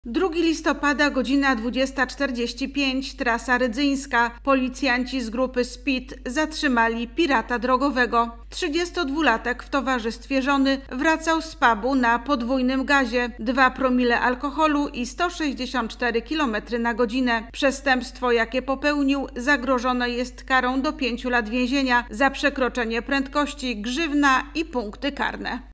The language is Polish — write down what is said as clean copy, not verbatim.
2 listopada, godzina 20:45, trasa rydzyńska. Policjanci z grupy Speed zatrzymali pirata drogowego. 32-latek w towarzystwie żony wracał z pubu na podwójnym gazie, 2 promile alkoholu i 164 km na godzinę. Przestępstwo, jakie popełnił, zagrożone jest karą do 5 lat więzienia, za przekroczenie prędkości grzywna i punkty karne.